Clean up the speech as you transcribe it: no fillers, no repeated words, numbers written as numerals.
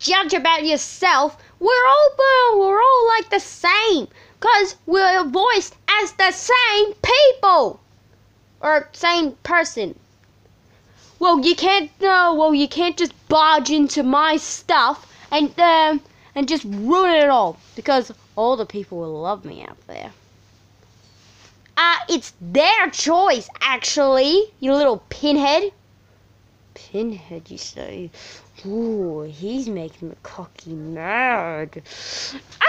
judge about yourself. We're all like the same, cause we're voiced as the same people or same person. Well, you can't just barge into my stuff and just ruin it all, because all the people will love me out there. It's their choice, actually, you little pinhead. Pinhead, you say? Ooh, he's making me cocky mad.